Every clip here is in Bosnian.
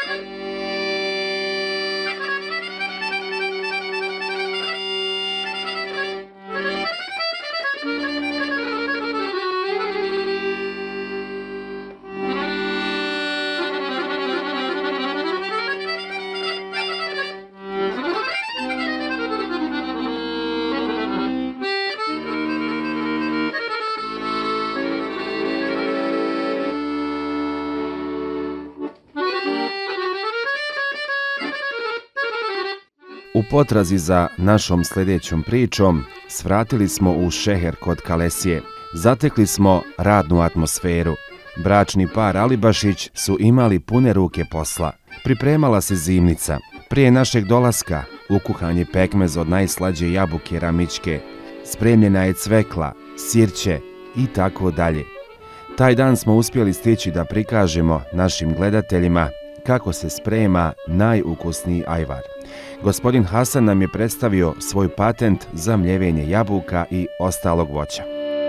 U potrazi za našom sljedećom pričom svratili smo u šeher kod Kalesije. Zatekli smo radnu atmosferu. Bračni par Alibašić su imali pune ruke posla. Pripremala se zimnica. Prije našeg dolaska ukuhan je pekmez od najslađe jabuke ramičke. Spremljena je cvekla, sirće i tako dalje. Taj dan smo uspjeli stići da prikažemo našim gledateljima kako se sprema najukusniji ajvar. Gospodin Hasan nam je predstavio svoj patent za mljevenje jabuka i ostalog voća.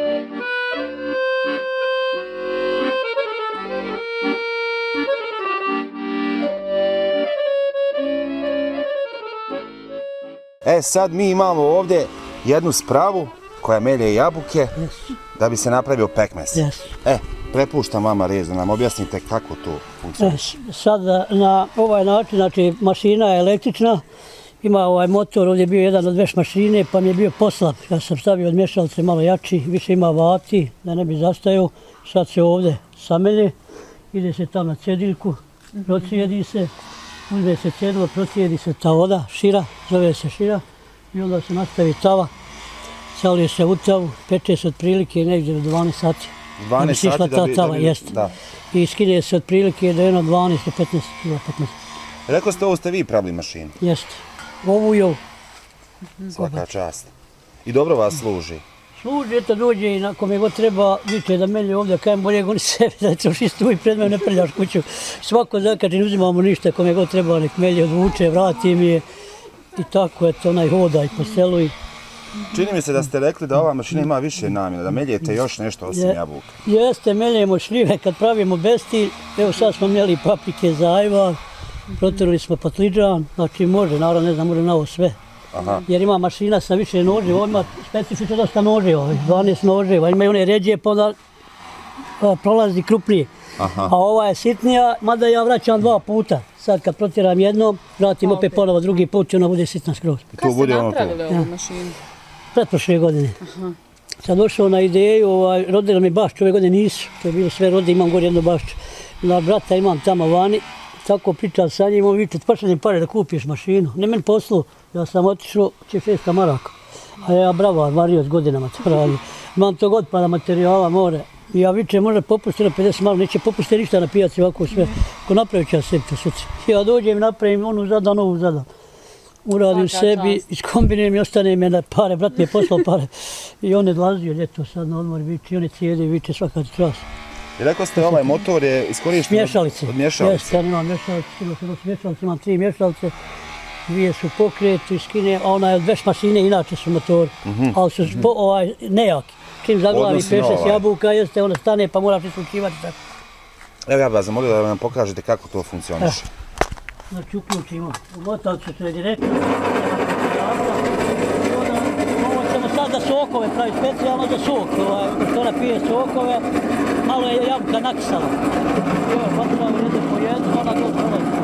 Sad mi imamo ovdje jednu spravu koja melje jabuke da bi se napravio pekmez. Prepuštam vama riječ da nam objasnite kako to funkcioniše. Sad na ovaj način, znači mašina je električna, ima ovaj motor, ovdje je bio jedan od veš mašine, pa mi je bio poslab. Ja sam stavio od mješalice malo jači, više ima vati, da ne bi zastajao. Sad se ovdje samelje, ide se tamo na cediljku, procijedi se, uzme se cedilo, procijedi se ta voda, šira, zove se šira, i onda se nastavi tava, salije se u tavu, peče se otprilike negdje do 12 sati. 12 sati da bi... Tava, jeste. I skine se otprilike do 12 do 15 kg. Rekao ste, ovo ste vi pravili mašinu? Jeste. Ovu i ovu. Svaka čast. I dobro vas služi? Služi, eto dođe i ako mi god treba, vidite da melje ovdje, kajem bolje goni sebi, da ćeš istu i pred mene ne prljaš kuću. Svako zakači, ne uzimamo ništa, ako mi god treba, nek melje odvuče, vrati mi je. I tako, eto, onaj hoda i po selu i... Čini mi se da ste rekli da ova mašina ima više namjena, da meljete još nešto osim jabuka. Jeste, meljemo šljive kad pravimo bestilj. Evo sad smo mjeli paprike za ajvar, protirali smo patliđan, znači može, naravno ne znam, može na ovo sve. Jer ima mašina sa više noževa, ovo ima specifično dosta noževa, 12 noževa, ima i one ređe pa onda prolazi krupnije. A ova je sitnija, mada ja vraćam 2 puta. Sad kad protiram jednom, vratim opet ponovo drugi put i ona bude sitna skroz. Kad ste napravili ovu mašinu? Pretprošle godine. Sad došao na ideju, rodila mi bašću, ove godine nisu, to je bilo sve rode, imam gore jednu bašću. Na brata imam tamo vani, tako pričam sa njim, on vidite, pošaljem pare da kupiš mašinu. Ne meni poslu, ja sam otišao, će 600 maraka. A ja bravar, vario s godinama to radi. Imam tog otpada materijala, more. I ja viče, može popustiti na 50 maraka, neće popustiti ništa na pijaci ovako sve. Ako napravit ću ja sebi to sutra. Ja dođem i napravim onu zadan, ovu zadan. Uradim sebi, iskombiniram i ostane me na pare, brat mi je poslao pare. I on je odlazio ljeto sad na odmor, viče, on je cijedi, viče svaka čas. I rekao ste, ovaj motor je iskorišten od mješalice? Jeste, ja imam mješalice, imam 3 mješalice, 2 su pokretu i skine, a ona je od veš mašine, inače su motori, ali su nejaki. Čim zaglavi 5-6 jabuka, jeste, ona stane pa moraš isključivati tako. Evo ja bih vas zamolio da nam pokažete kako to funkcioniše. Znači uključimo u motalcu sve direktno. Ovo ćemo sad za sokove praviti, specijalno za sok. Što ona pije sokove, malo je jabuka nakisala. Evo, potrebno jedno po jedno, ona to prolazi.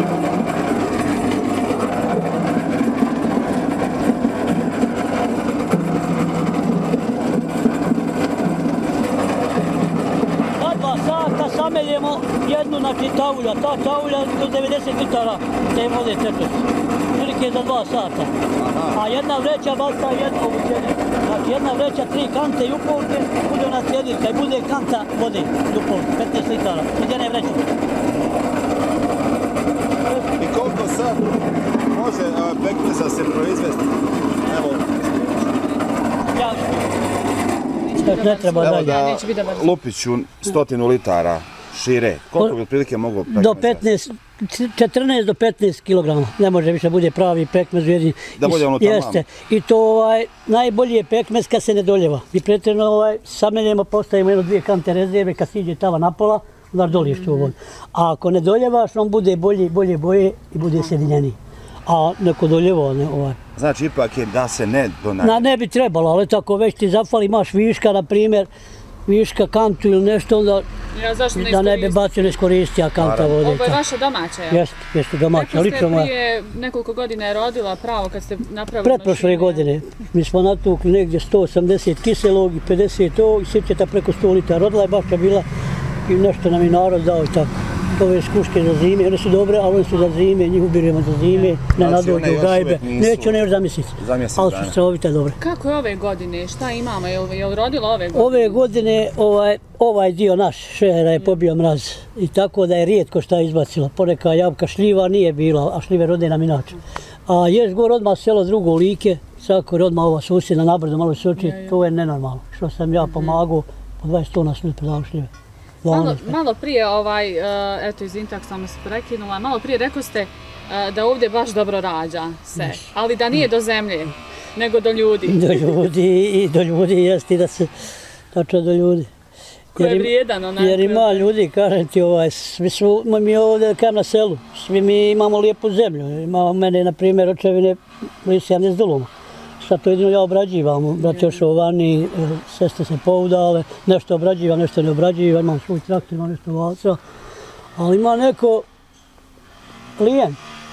Sameljemo jednu tavulja, ta tavulja do 90 litara te vode teče, prilike za 2 sata. A jedna vreća baca jednu obućenje. Znači jedna vreća 3 kante i upovke, bude ona cjediljka i bude kanta vode i upovke, 15 litara, od jedne vreće. I koliko sad može pekmeza se proizvesti? Evo. Ne treba dalje. Da lupit ću 100 litara šire. Koliko bi otprilike mogu pekmeza? Do 14 do 15 kg. Ne može više bude pravi pekmez. Da bude ono tamo? Jeste. I to najbolji je pekmez kad se ne doljeva. Mi pretredno sameljemo, postavimo 1-2 kante rezerve kad siđe tava napola, doliješ tu vodu. A ako ne doljevaš, on bude bolje boje i bude sjedinjeniji. A neko doljevao, ne ovaj. Znači, ipak je da se ne donajde. Ne bi trebalo, ali tako već ti zafali, imaš viška, na primjer, viška kantu ili nešto, onda da ne bi bacio ne iskoristija kanta vode. Ovo je vaša domaća, jel? Jeste domaća. Rekli ste prije nekoliko godina je rodila pravo kad ste napravili pretprošle godine. Mi smo natukli negdje 180 kiselog i 50 ovog i sjećate preko 100 litara. Rodila je baška bila i nešto nam je narod dao i tako. Ove skuške za zime, one su dobre, ali one su za zime, njih ubirujemo za zime, ne nadođu u gajbe. Neće one još za mjesec, ali su stravovite dobre. Kako je ove godine? Šta imamo? Je li rodilo ove godine? Ove godine ovaj dio naš šehera je pobio mraz i tako da je rijetko šta izbacila. Poneka jabuka šljiva nije bila, a šljive rode nam inače. A ješ gor odmah selo drugo Like, Sakor odmah ova susjedna nabrdo malo se oči, to je nenormalno. Što sam ja pomagao, po 20 tona smo predavali šljive. Malo prije, eto izvinite ako sam se prekinula, malo prije rekao ste da ovdje baš dobro rađa se, ali da nije do zemlje, nego do ljudi. Do ljudi jeste i da se tačno do ljudi. Ko je vrijedan onako. Jer ima ljudi, kažem ti, svi su mi ovdje kam na selu, svi mi imamo lijepu zemlju. Ima mene, na primjer, očevine blizu 70 duluma. Sad to jedino ja obrađivam, brat još vani, sestre se poudale, nešto obrađiva, nešto ne obrađiva, imam svoj traktor, imam nešto valca. Ali ima neko klijen.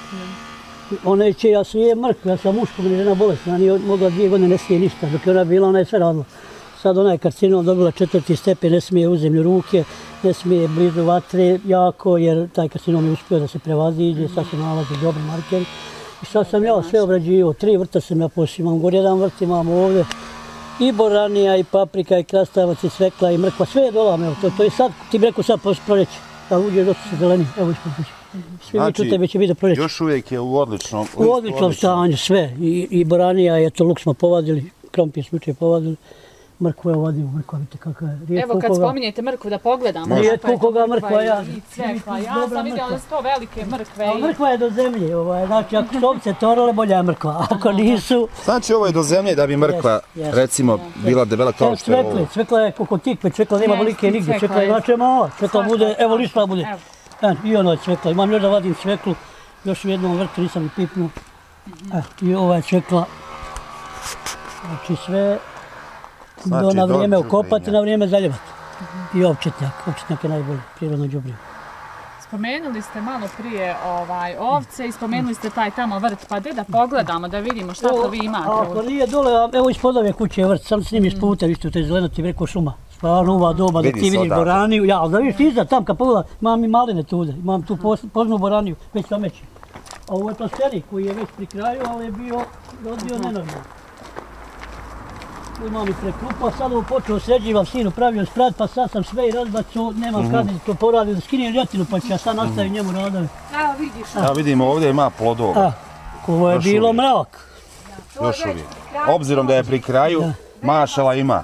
Ona će, ja sije mrkvu, ja sam muško, mi je žena bolesna, ona nije mogla 2 godine, ne smije ništa, dok je ona bila, ona je sve radila. Sad ona je karcinom dobila 4. stepen, ne smije u zemlju ruke, ne smije blizu vatre jako, jer taj karcinom je uspio da se prevaziđe, sad se nalazi dobri markeri. I sad sam ja sve obrađivao, 3 vrta sam ja posimam, gor jedan vrt imamo ovdje. I boranija, i paprika, i krastavac, i svekla, i mrkva, sve je dolam, evo to je sad, ti bi rekao sad proljeće, da uđeš dosta se zeleni, evo ispod kuće. Svi mi čute već će biti do proljeća. Još uvijek je u odličnom stanju, sve, i boranija, eto luk smo povadili, krompir smo jučer povadili. Mrkvu je ovdje, mrkva, vidite kakva je. Evo kad spominjete mrkvu da pogledamo. Rijetko koga mrkva ja. Ja sam vidjela da su to velike mrkve. Mrkva je do zemlje, znači ako su ovce torale, bolja je mrkva, ako nisu... Znači ovo je do zemlje da bi mrkva, recimo, bila debela kao što je ovo. Cvekla je kako tikve, cvekla nema velike nigdje, cvekla je znači mala, cvekla bude, evo lišla bude. I ono je cvekla, imam još da vadim cveklu, još u jednom vrtu nisam i pipnuo. I ova je cvekla, znači sve... na vrijeme okopati, na vrijeme zaljevati. I ovčetnjak je najbolji, prirodno đubrivo. Spomenuli ste malo prije ovce i spomenuli ste taj tamo vrt, pa gdje da pogledamo, da vidimo šta to vi imate. Ako nije dole, evo ispod ove kuće je vrt, sam s njim iz puta, vište u tej zeleno ti rekao šuma. Stvarno ova doba da ti vidiš boraniju, ja, da vidiš ti iza tam kad pogleda, imam i maline tude, imam tu poznu boraniju, već sameći. A ovo je plastenik koji je već pri kraju, ali je bio rodio nenormalno. Imam i preklupa, sad ovo počeo sređivam, sinu pravio sprat, pa sad sam sve i razbacio, nemam kad to poradio, da skinem ljotinu pa ću ja sad nastavim njemu radovi. Evo vidiš. Evo vidimo ovdje ima plodova. Ovo je bilo mrak. Još uvijek. Obzirom da je pri kraju, mašala ima.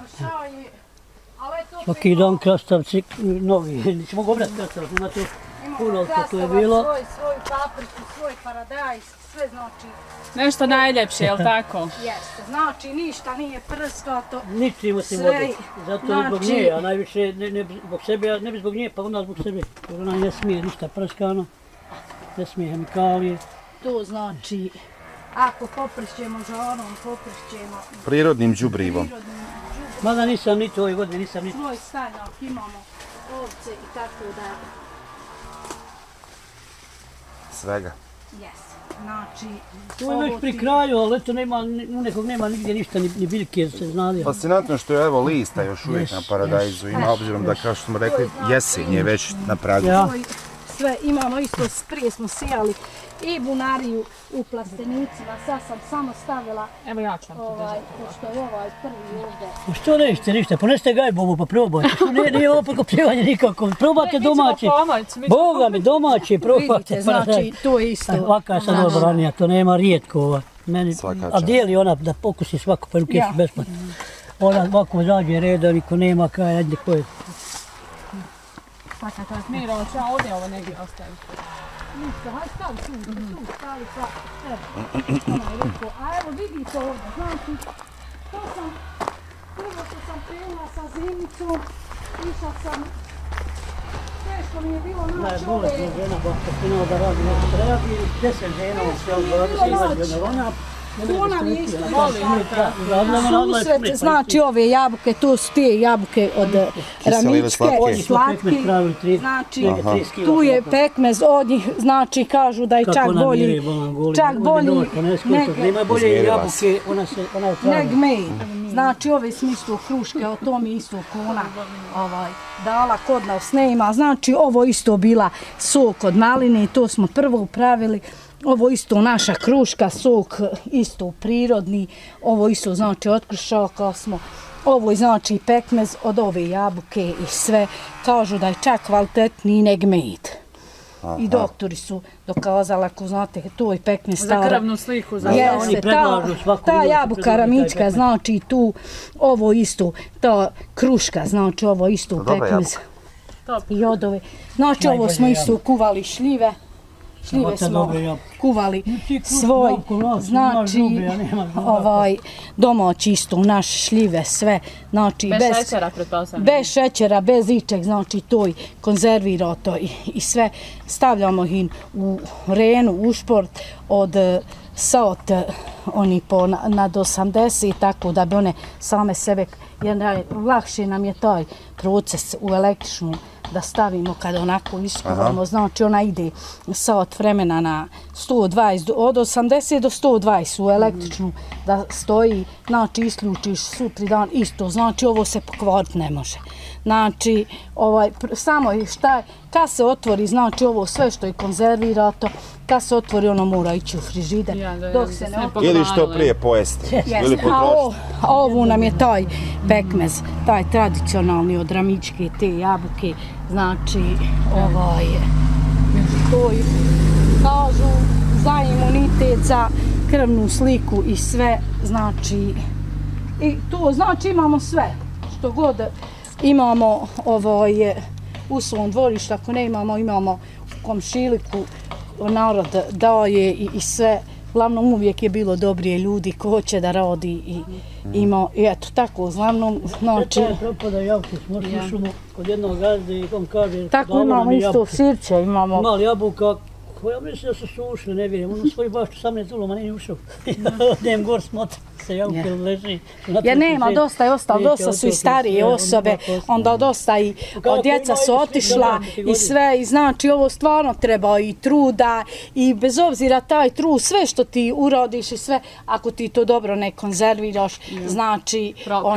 Svaki dan krastavci novi, neće mogu obrati krastavci, imate puno kako je bilo. Svoj papriku, svoj paradajz, sve znači... Nešto najljepše, jel' tako? Jeste, znači ništa nije prskato. Ničim osim vode, zato i zbog nje, a najviše zbog sebe, a ne bi zbog nje, pa onda zbog sebe. Jer ona ne smije ništa prskano, ne smije hemikalije. To znači, ako popršćemo žarom, popršćemo... Prirodnim đubrivom. Mada nisam niti ove godine, nisam niti... Svoj stajnjak imamo, ovce i tako da... Svega. Jes, znači... To je već pri kraju, ali eto u nekog nema nigdje ništa, ni biljke jer se znali. Fascinantno što je evo lista još uvijek na paradajzu ima, obzirom da kao što smo rekli, jesen je već na pragu. Sve imamo isto, prije smo sijali i bunariju u plastenicima, sad sam samo stavila... Evo ja ću vam to držati. Pošto je ovaj prvi ovdje... Što nećete ništa, poneste gajbobu pa probajte, nije ovo prekopljivanje nikako, probate domaće. Boga mi domaće, probate. Vidite, znači to je isto. Ovaka je sad ovo boranija, to nema rijetko. A dijeli ona da pokusi svako, pa ruke su besplatno. Ona ovako zađe reda, niko nema kaj, ajde koje. Svaka čast, Miro, ću ja ovdje ovo negdje ostaviti. Ništa, hajde stavi tu, stavi pa, evo, a evo vidite ovdje, znači, to sam, prvo što sam krenula sa zimicom, išla sam teško mi je bilo naći ove... Bolesna žena, baš počinala da radi nešto radi, 10 žena u sve ona Ona mi je isto susret, znači ove jabuke, to su te jabuke od Ramičke, slatke, znači tu je pekmez od njih, znači kažu da je čak bolji neg med. Znači ove smislu kruške, o tom je isto ona dala kod nas nema, znači ovo isto bila sok od maline, to smo prvo upravili. Ovo isto naša kruška, sok isto prirodni, ovo isto znači od krušaka smo, ovo je znači pekmez od ove jabuke i sve. Kažu da je čak kvalitetniji neg med. I doktori su dokazali, ako znate, to je pekmez stara. Za krvnu sliku. Jeste, ta jabuka Ramička, znači tu, ovo isto, ta kruška, znači ovo isto pekmez. I od ove, znači ovo smo isto kuvali šljive. Šljive smo kuvali svoj, znači domaći isto, naše šljive, sve, znači bez šećera, pretpostavljam. Bez šećera, bez ičeg, znači to i konzervirato i sve, stavljamo ih u renu, u šport od sat, oni nad 80, tako da bi one same sebe, jer lakše nam je taj proces u električnu da stavimo kada onako iskuvamo, znači ona ide sat vremena na 120, od 80 do 120 u električnu da stoji, znači isključiš sutri dan isto, znači ovo se pokvariti ne može. Znači, samo šta, kad se otvori, znači ovo sve što je konzervirato, kad se otvori ono mora ići u frižider, dok se ne otvori. Ili što prije pojesti, ili potrošiti. A ovo nam je taj pekmez, taj tradicionalni od Ramičke, te jabuke, znači, to je, kažu, za imunitet, za krvnu sliku i sve, znači, i to, znači imamo sve, što god imamo u svom dvorištu, ako ne imamo, imamo u komšiliku, narod daje i sve. Uglavnom uvijek je bilo dobrije ljudi ko hoće da radi i ima, i eto tako, uglavnom, znači... Sve propada jabuke, smo slušamo kod jednog gazde i on kaže... Tako imamo isto sirće, imamo... Imali jabuka, koja misli da su sušli, ne vjerujem, ono svoju bašću sam ne tuloma, nije ušao. Odem gor smotri se jabuke leži. Jer nema, dosta je ostalo, dosta su i starije osobe, onda dosta i djeca su otišla i sve, i znači ovo stvarno treba i truda i bez obzira taj trud, sve što ti urodiš i sve, ako ti to dobro ne konzerviraš, znači...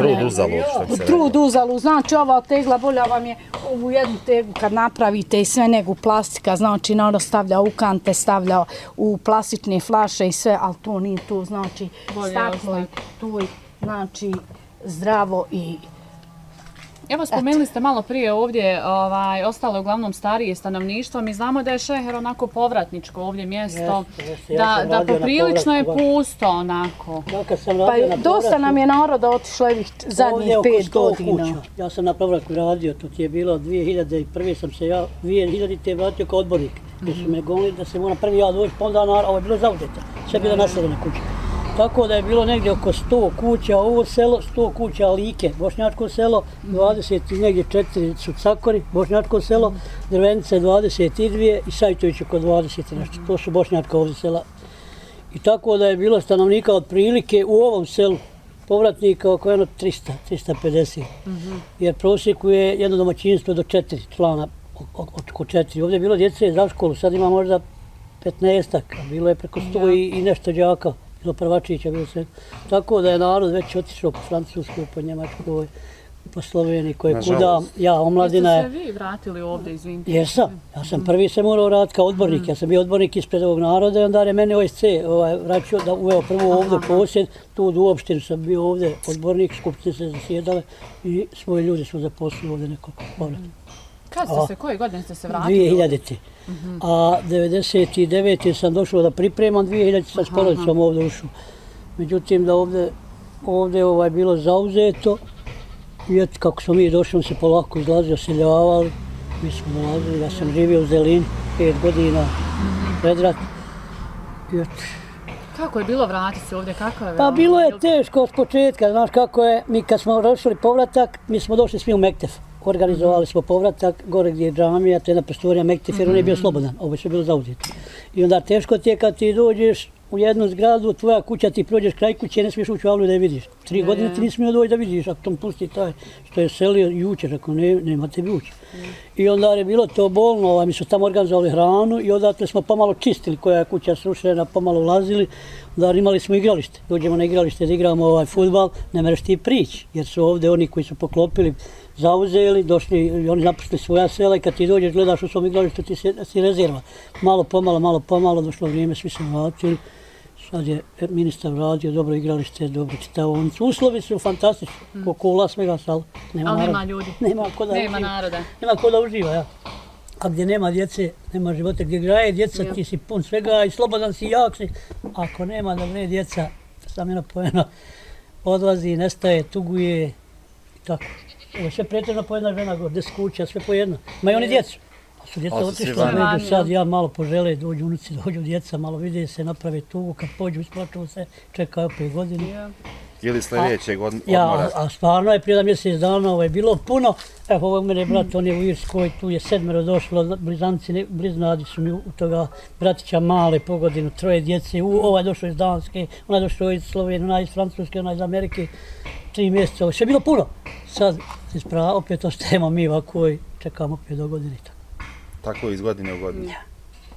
Trud uzalu, znači ova tegla bolja vam je ovu jednu teglu kad napravite i sve nego plastika, znači narod stavlja u kante, stavlja u plastične flaše i sve, ali to nije to, znači staklo je tu, znači zdravo i... Evo, spomenuli ste malo prije ovdje, ostalo je uglavnom starije stanovništvo. Mi znamo da je Šeher onako povratničko ovdje mjesto, da poprilično je pusto onako. Pa dosta nam je naroda otišlo ovih zadnjih 5 godina. Ja sam na povratku radio, to je bilo 2001. sam se ja 2000. vratio kao odbornik. Gdje su me gonili da se mora prvi ja doći, pa onda ovo je bilo zauzete, sve je bilo naseljene kuće. Tako da je bilo negdje oko 100 kuća, ovo selo, 100 kuća Like, Bošnjačko selo, 20 i negdje 4 su Cakori, Bošnjačko selo, Drvenice 22 i Sajtović oko 20 nešto. To su Bošnjačka ovdje sela. I tako da je bilo stanovnika otprilike u ovom selu, povratnika oko 300, 350. Jer prosjeku je jedno domaćinstvo do 4 člana, oko 4. Ovdje je bilo djece za školu, sad ima možda 15-ak, bilo je preko 100 i nešto đaka. Do prvačića bilo sve. Tako da je narod već otišao po Francuskoj, po Njemačkoj, po Sloveniji, koje kuda. Ja, omladina je... Jeste se vi vratili ovdje, izvinite? Jesam. Ja sam prvi se morao vratiti kao odbornik. Ja sam bio odbornik ispred ovog naroda i onda je mene OSC vraćao da uveo prvo ovdje posjed. Tu u opštinu sam bio ovdje odbornik, skupštine se zasjedale i svoji ljudi smo zaposlili ovdje nekoliko povratnika. Kad ste se, koje godine ste se vratili? 2000. A 99. sam došao da pripremam, 2000 sam s porodicom ovdje ušao. Međutim, da ovdje je bilo zauzeto i eto kako smo mi došli, se polako izlazili, oseljavali. Mi smo dolazili, ja sam živio u Zelini 5 godina pred rat. Kako je bilo vratiti se ovdje? Pa bilo je teško od početka, znaš kako je, mi kad smo došli povratak, mi smo došli svi u Mektef. organizovali smo povratak, gore gdje je džamija, to je jedna prostorija Mektefer, on je bio slobodan, ovo je sve bilo zauzeto. I onda teško ti je kad ti dođeš u jednu zgradu, tvoja kuća, ti prođeš kraj kuće, ne smiješ ući u avlu da je vidiš. 3 godine ti nisi smio doći da vidiš, ako tom pusti taj što je selio jučer, ako nema tebi ući. I onda je bilo to bolno, mi su tamo organizovali hranu i odatle smo pomalo čistili koja je kuća srušena, pomalo ulazili. Onda imali smo igralište, dođemo na igralište da igramo fudbal, ne mereš ti prići, jer su ovdje oni koji su poklopili, zauzeli, došli i oni napustili svoja sela i kad ti dođeš, gledaš u svom igralištu, ti si rezerva. Malo pomalo, došlo vrijeme, svi se vratili. Sad je ministar radio, dobro igralište, dobro čitaonicu. Uslovi su fantastični, koliko ulaz svega sala. Ali nema ljudi, nema naroda. Nema ko da uživa, ja. A gdje nema djece, nema života, gdje graje djeca, ti si pun svega i slobodan si, jak si. Ako nema da gre djeca, sam jedna pojena, odlazi, nestaje, tuguje i tako. Ovo je sve pretežno po jedna žena, 10 kuća, sve po jedna. Imaju oni djecu. Pa su djeca otišla, među sad ja malo požele, dođu unuci, dođu djeca, malo vide se, naprave tugu, kad pođu, isplaču se, čekaju opet godinu. Ili sljedećeg odmora? Ja, a stvarno je prije mjesec dana, ovo je bilo puno. Evo, ovo mene brat, on je u Irskoj, tu je 7 došlo, blizanci, bliznadi su mi u toga bratića male po godinu, 3 djece, ovaj došao iz Danske, onaj došao iz Slovenije, onaj iz Francuske, onaj iz Amerike, 3 mjeseca, ovo je bilo puno. Sad, opet ostajemo mi ovako i čekamo opet do godine. Tako iz godine u godinu? Ja.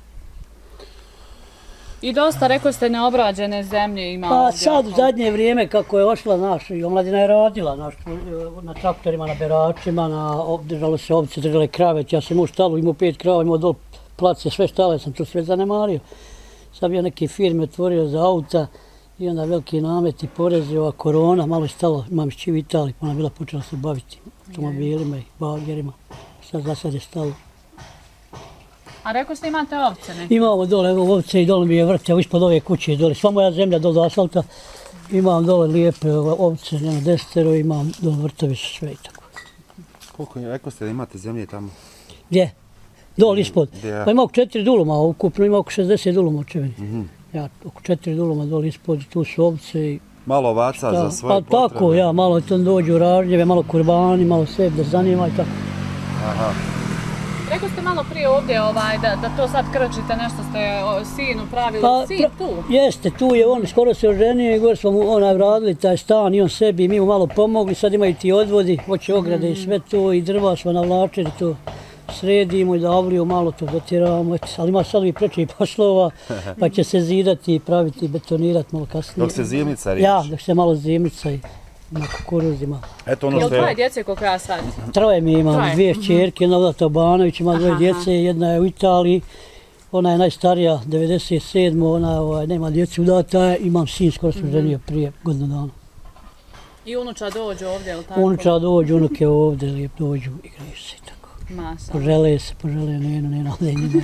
I dosta, rekao ste, neobrađene zemlje ima ovdje. Pa sad u zadnje vrijeme kako je ošla naš, i omladina je radila na traktorima, na beračima, držalo se ovce, držale krave. Ja sam imao štalu, imao 5 krava, imao dol place, sve štale, sam to sve zanemario. Sad bio neke firme otvorio za auta i onda veliki nameti, porezi, ova korona, malo je stalo, imam išći u Italiji, pa ona bila počela se baviti automobilima i bagerima. Za sad je stalo. A rekao ste imate ovce neke? Imamo dole, evo ovce i dole mi je vrt, evo ispod ove kuće dole, sva moja zemlja dole do asfalta. Imam dole lijepe ovce, nema 10, imam dole vrtovi su sve i tako. Koliko je, rekao ste da imate zemlje tamo? Gdje? Dole ispod. Pa ima oko 4 duluma, ukupno ima oko 60 duluma očeveni. Ja, oko 4 duluma dole ispod, tu su ovce i... Malo ovaca za svoje potrebe? Pa tako, ja, malo to dođu ražnjeve, malo kurbani, malo sve da zanima i tako. Aha. Rekao ste malo prije ovdje da to sad krčite, nešto ste sinu pravili, sin tu? Jeste, tu je on, skoro se oženio i gore smo mu radili taj stan i on sebi i mi mu malo pomogli, sad imaju ti odvodi, hoće ograde i sve to i drva smo navlačili to. Sredimo i da avliju malo to dotjeramo, ali ima sad i preče poslova, pa će se zidati i praviti i betonirati malo kasnije. Dok se zimnica riješi? Ja, dok se malo zimnica i na kukuruzima. Jel tvoje djece koliko ja sad? 3 mi imamo, 2 čerke, jedna udata Obanović, ima 2 djece, jedna je u Italiji, ona je najstarija, 97, ona nema djece udata, imam sin, skoro sam ženio prije godinu dana. I unuča dođu ovdje, ili tako? Unuča dođu, unuke ovdje, lijep dođu, igraju se i tako. Požele Nenu, Nena ovdje njima.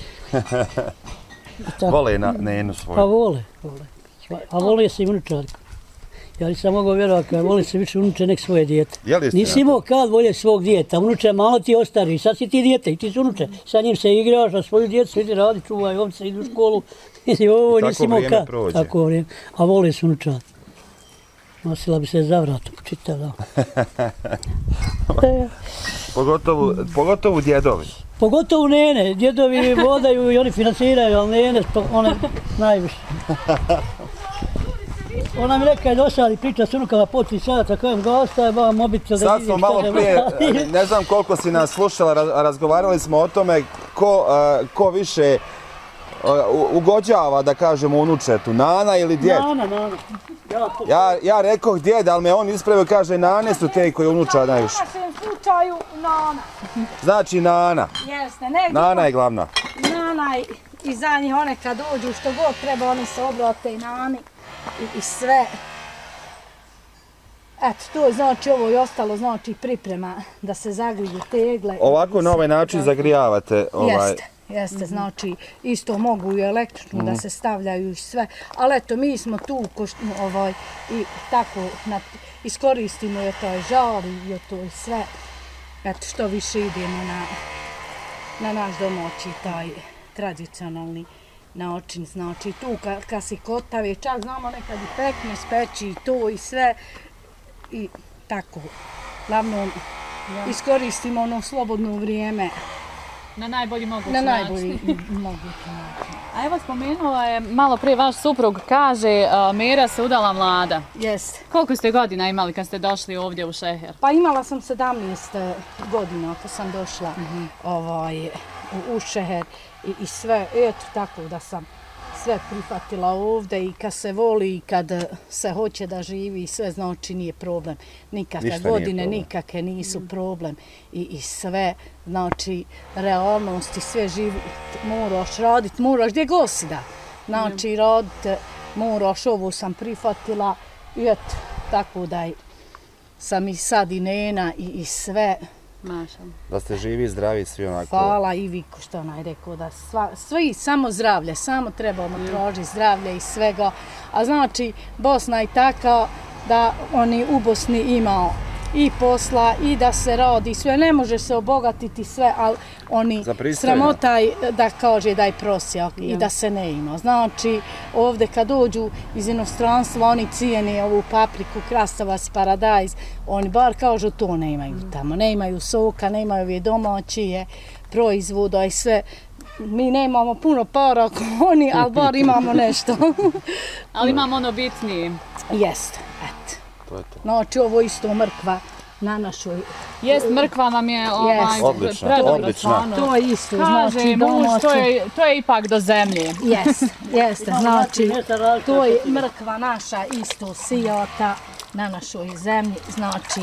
Vole Nenu svoju? Pa vole. A vole se i unučarku. Ja nisam mogao vjerovati, kada voli se više unuče nek svoje dijete. Nisi imao kad volje svog dijeta, unuče malo ti ostari, sad si ti dijete i ti su unuče. Sa njim se igraš, a svoju djecu idi radi, čuvaj ovce, idi u školu. Nisi imao kad. Tako vrijeme. A voli se unučati. Nosila bi se za vratom, čitav dan. Pogotovo djedovi. Pogotovo Nene, djedovi vodaju i oni financiraju, ali Nene, one najviše. Ona mi rekao je dosadi priča s unukama po 3 sata, kajem gasta je ba mobitel da vidim. Sad smo malo prije, ne znam koliko si nas slušala, razgovarali smo o tome ko više ugođava, da kažemo, unučetu, nana ili djed? Nana. Ja rekao djed, ali me on ispravio, kaže nane su te koji unuča najviše. U našem slučaju nana. Znači nana. Jeste. Nana je glavna. Nana i za njih one kad dođu što god treba, oni se obrate i nani. I sve. Eto, to je znači ovo i ostalo, znači priprema da se zagriju tegle. Ovako na ovaj način zagrijavate? Jeste, znači isto mogu i električno da se stavljaju i sve. Ali eto, mi smo tu i tako iskoristimo je to žar i to i sve. Eto, što više idemo na naš domaći taj tradicionalni način, znači tu kad si kotave, čak znamo nekad i pekmez peći i to i sve i tako. Glavnom iskoristimo ono slobodno vrijeme. Na najbolji mogući Na način. najbolji mogući način. A evo spomenula je, malo prije vaš suprug kaže, Mera se udala mlada. Jeste. Koliko ste godina imali kad ste došli ovdje u Šeher? Pa imala sam 17 godina kad sam došla u Šeher i sve, eto tako da sam sve prihvatila ovdje i kad se voli i kad se hoće da živi i sve, znači nije problem. Nikakve godine, nikakve nisu problem i sve, znači realnost i sve živi, moraš raditi, moraš gdje god si da. Znači raditi, moraš, ovo sam prihvatila i eto, tako da sam i sad i nena i sve. Mašallah. Da ste živi, zdravi, svi onako. Hvala i Viku što onaj rekao da svi samo zdravlje, samo trebamo tražiti zdravlje i svega. A znači Bosna je taka da oni u Bosni imao i posla i da se radi sve, ne može se obogatiti sve, ali oni sramotaj da kaže da je prosjak i da se ne ima. Znači ovdje kad dođu iz inostranstva oni cijene ovu papriku, krastavac, paradajz, oni bar kažu to ne imaju tamo, ne imaju soka, ne imaju ove domaćije proizvoda i sve. Mi nemamo puno para kao oni, ali bar imamo nešto. Ali imamo ono bitnije. Jeste, eto. Znači ovo isto mrkva na našoj... Jest, mrkva vam je odlična. To je isto, znači domaće. To je ipak do zemlje. Jeste, znači to je mrkva naša isto sijata na našoj zemlji, znači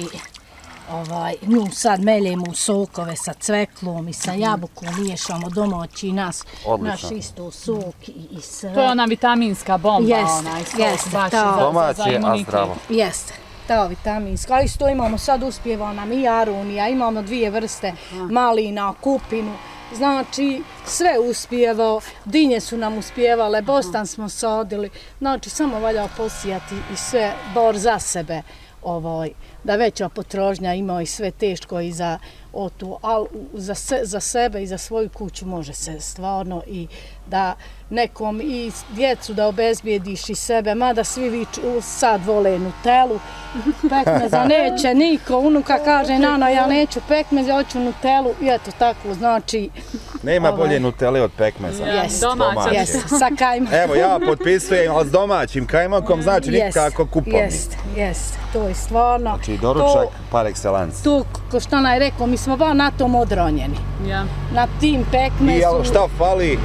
nju sad meljemo u sokove sa cveklom i sa jabukom, miješamo domaći naš isto sok i sve. To je ona vitaminska bomba, jeste, domaće, a zdravo. Jeste, ta vitaminska. A isto imamo, sad uspjeva nam i arunija, imamo 2 vrste, malina, kupinu. Znači, sve uspjevao, dinje su nam uspjevale, bostan smo sadili, znači samo valja posijati i sve bar za sebe. Da veća potrošnja ima i sve teško i za to, ali za sebe i za svoju kuću može se stvarno i da nekom i djecu da obezbijediš i sebe, mada svi sad vole Nutellu, pekmeza neće niko, unuka kaže Nana ja neću pekmez, ja hoću Nutellu i eto tako, znači... Nema bolje Nutelle od pekmeza. Domaće. Sa kajmakom. Evo ja potpisujem, ali s domaćim kajmakom, znači nikako kupovni. Jeste, to je stvarno... Znači doručak par excellence. Tu, ko što onaj rekao, mi smo ba na tom odronjeni. Na tim pekmezu... I šta fali?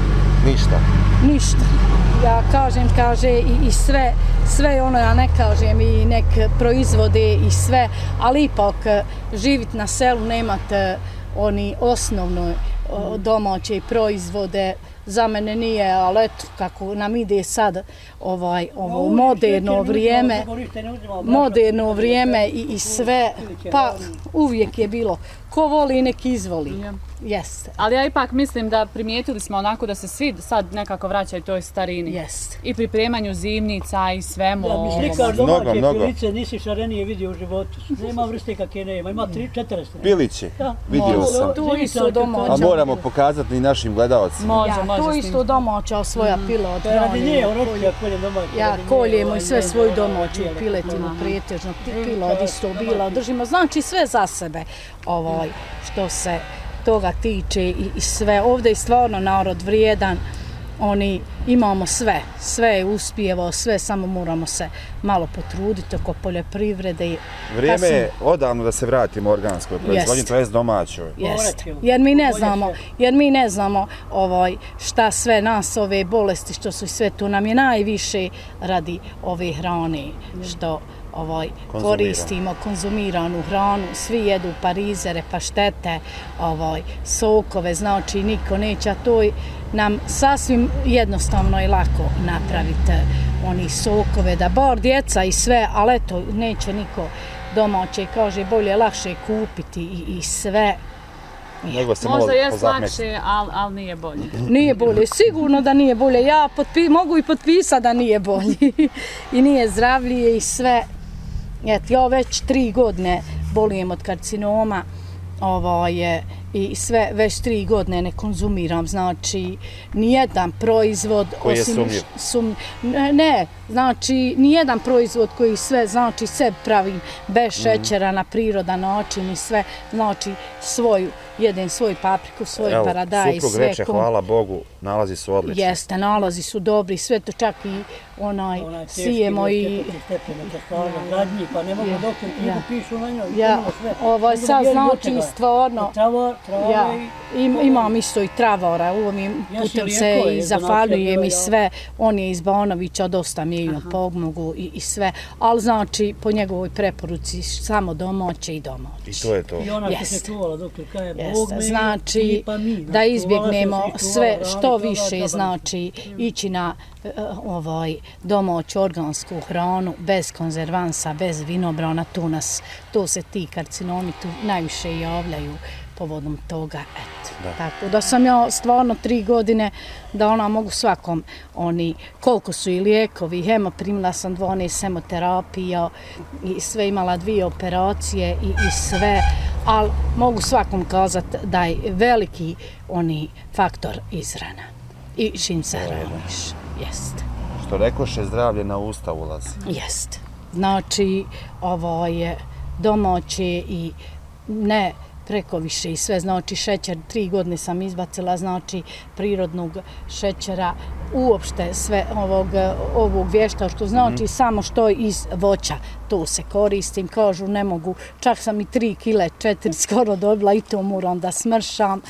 Ništa. Ja kažem, i sve ono, ja ne kažem, i nek proizvode i sve, ali ipak živit na selu, nemate oni osnovno domaće proizvode, za mene nije, ali eto, kako nam ide sad ovo moderno vrijeme i sve, pa uvijek je bilo, ko voli nek izvoli. Jeste. Ali ja ipak mislim da primijetili smo onako da se svi sad nekako vraćaju toj starini. Jeste. I pripremanju zimnica i svemu. Da, mi slikaš domaće pilice, nisi šarenije vidio u životu. Nema vrste kakve nema, ima 3-4 vrste. Piliće, vidio sam. To isto domaća. A moramo pokazati i našim gledalcima. Može. To isto domaća svoja pila od hrane. Ja koljemo i sve svoju domaću piletinu, pretežno pila od isto bila držimo. Znači sve za sebe što se toga tiče i sve. Ovdje je stvarno narod vrijedan, oni imamo sve je uspjevao, sve, samo moramo se malo potruditi oko poljoprivrede. Vrijeme je odavno da se vratimo organskoj proizvodnji, to je domaćoj. Jeste, jer mi ne znamo šta sve nas, ove bolesti što su sve tu, nam je najviše radi ove hrane što koristimo, konzumiranu hranu, svi jedu parizere, paštete, sokove, znači niko neće, a to nam sasvim jednostavno i lako napraviti oni sokove, da bar djeca i sve, ali eto, neće niko domaće, kaže, bolje lakše kupiti i sve. Možda je lakše, ali nije bolje. Nije bolje, sigurno da nije bolje. Ja mogu i potpisati da nije bolje. I nije zdravlije i sve. Ja već 3 godine bolijem od karcinoma i sve, već 3 godine ne konzumiram, znači nijedan proizvod koji je sumnjiv. Ne, znači nijedan proizvod koji sve, znači sve pravim bez šećera na prirodan način i sve, znači jedem svoju papriku, svoj paradaj i sve. Suprug reče, hvala Bogu, nalazi su odlični. Jeste, nalazi su dobri, sve to čak i sijemo i... Pa ne mogu dok pišu na njoj. Sad znači stvarno... Imam isto i travara, ovim putem se i zahvaljujem i sve. On je iz Banovića, dosta mi je pomogu i sve. Ali znači po njegovoj preporuci samo domaće i domaće. I to je to. I ona što se čuvala doktor kaže, Bog me znači da izbjegnemo sve što više, znači ići na domaću organsku hranu, bez konzervansa, bez vinobrana, to se ti karcinomi tu najviše javljaju povodom toga, eto. Tako da sam ja stvarno 3 godine da mogu svakom, koliko su i lijekovi, primila sam 12 hemoterapija i sve imala 2 operacije i sve, ali mogu svakom kazati da je veliki faktor izrana i čim se hraniš, jeste. Što rekoše, zdravlje na usta ulazi. Jeste. Znači, ovo je domaće i ne preko više i sve, znači šećer, 3 godine sam izbacila, znači prirodnog šećera, uopšte sve ovog vještačkog, znači samo što iz voća, to se koristim, kažu ne mogu, čak sam i 3 kile, 4 skoro dobila i to moram da smršam,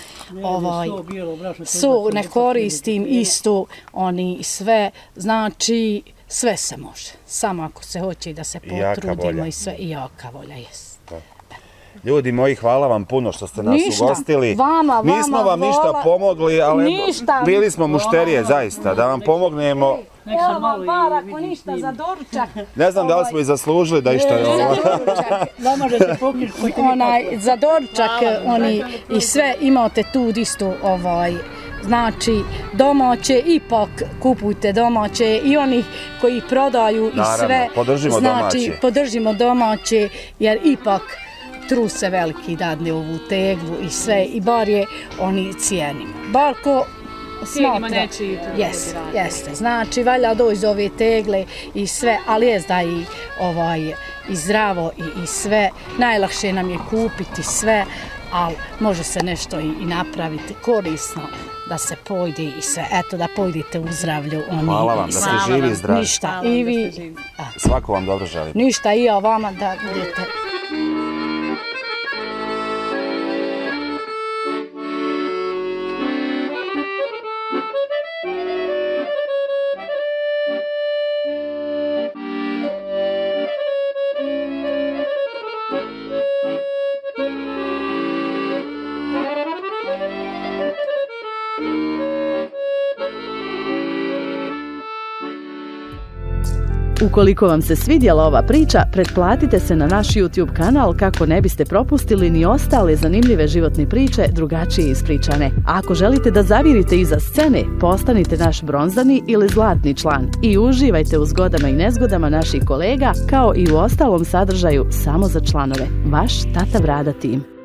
so ne koristim isto, sve, znači sve se može, samo ako se hoće da se potrudimo i sve, i jaka volja, jes. Ljudi moji, hvala vam puno što ste nas ugostili. Vama, nismo vam ništa pomogli, ali bili smo mušterije, zaista, da vam pomognemo. Evo vam bar, ako ništa, za doručak. Ne znam da li smo i zaslužili da išta je ovo. Za doručak i sve imate tu isto, znači domaće, ipak kupujte domaće i onih koji prodaju i sve. Znači, podržimo domaće, jer ipak trud se veliki dadne ovu teglu i sve, i bar je oni cijenimo. Bar ko smatra, jeste, znači valja doći do ove tegle i sve, ali jest da i zdravo i sve, najlakše nam je kupiti sve, ali može se nešto i napraviti korisno da se pojde i sve, eto da pojdete u zdravlju. Hvala vam, da ste živi i zdravi. Ništa, i vi. Svako vam dobro želim. Ništa, i ja vama da budete. Ukoliko vam se svidjela ova priča, pretplatite se na naš YouTube kanal kako ne biste propustili ni ostale zanimljive životne priče drugačije ispričane. A ako želite da zavirite iza scene, postanite naš bronzani ili zlatni član i uživajte u zgodama i nezgodama naših kolega, kao i u ostalom sadržaju samo za članove. Vaš Tata Brada tim.